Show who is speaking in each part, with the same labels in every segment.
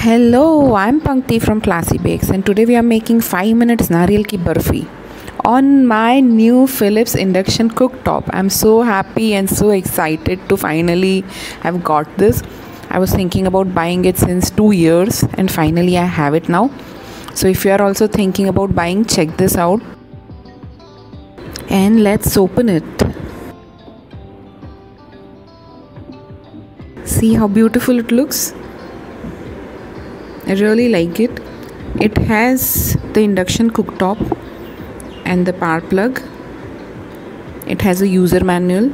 Speaker 1: Hello, I'm Pankti from Classy Bakes and today we are making 5 minutes nariyal ki barfi on my new Philips induction cooktop. I'm so happy and so excited to finally have got this. I was thinking about buying it since 2 years and finally I have it now. So if you are also thinking about buying, check this out. And let's open it. See how beautiful it looks? I really like it. It has the induction cooktop and the power plug. It has a user manual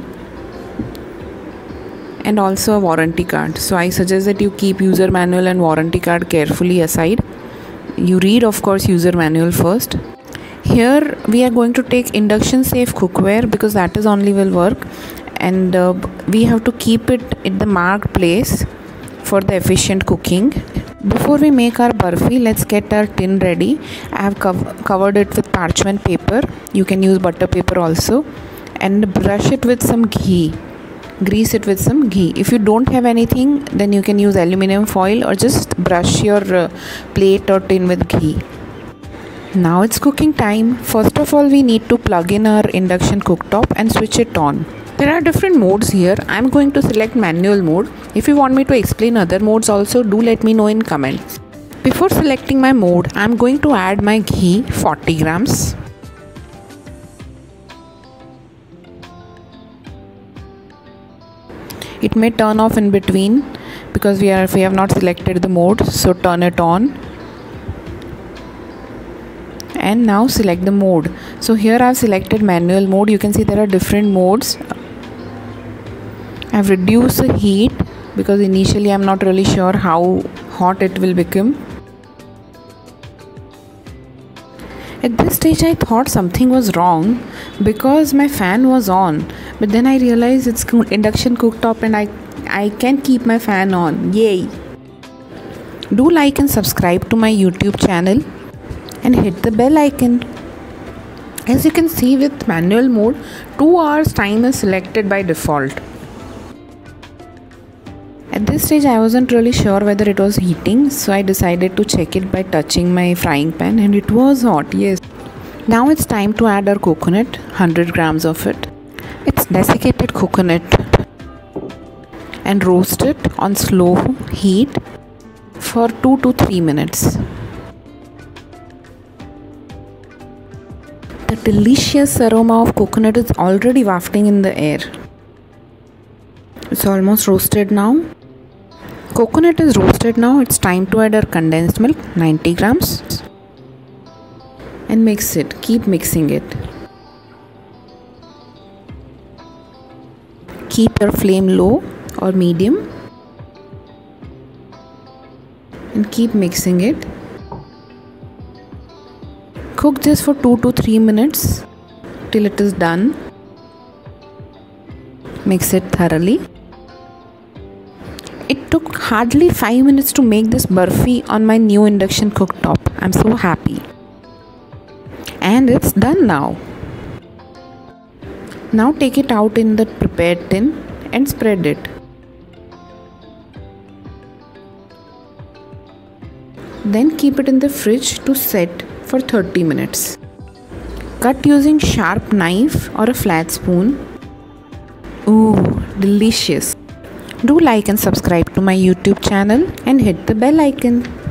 Speaker 1: and also a warranty card. So I suggest that you keep user manual and warranty card carefully aside. You read, of course, user manual first. Here we are going to take induction safe cookware because that is only will work, and we have to keep it at the marked place for the efficient cooking. Before we make our barfi, let's get our tin ready. I have covered it with parchment paper. You can use butter paper also, and brush it with some ghee. Grease it with some ghee. If you don't have anything, then you can use aluminum foil or just brush your plate or tin with ghee. Now it's cooking time. First of all, we need to plug in our induction cooktop and switch it on. There are different modes here. I'm going to select manual mode. If you want me to explain other modes also, do let me know in comments. Before selecting my mode, I'm going to add my ghee, 40 grams. It may turn off in between because we have not selected the mode, so turn it on. And now select the mode. So here I've selected manual mode. You can see there are different modes. I've reduced the heat because initially I'm not really sure how hot it will become. At this stage I thought something was wrong because my fan was on, but then I realized it's induction cooktop and I can keep my fan on. Yay! Do like and subscribe to my YouTube channel and hit the bell icon. As you can see, with manual mode, 2 hours time is selected by default. At this stage I wasn't really sure whether it was heating, so I decided to check it by touching my frying pan, and it was hot, yes. Now it's time to add our coconut, 100 grams of it. It's desiccated coconut, and roast it on slow heat for 2 to 3 minutes. The delicious aroma of coconut is already wafting in the air. It's almost roasted now. Coconut is roasted now. It's time to add our condensed milk, 90 grams. And mix it. Keep mixing it. Keep your flame low or medium. And keep mixing it. Cook this for 2 to 3 minutes till it is done. Mix it thoroughly. It took hardly 5 minutes to make this barfi on my new induction cooktop. I'm so happy. And it's done now. Now take it out in the prepared tin and spread it. Then keep it in the fridge to set for 30 minutes. Cut using sharp knife or a flat spoon. Ooh, delicious. Do like and subscribe to my YouTube channel and hit the bell icon.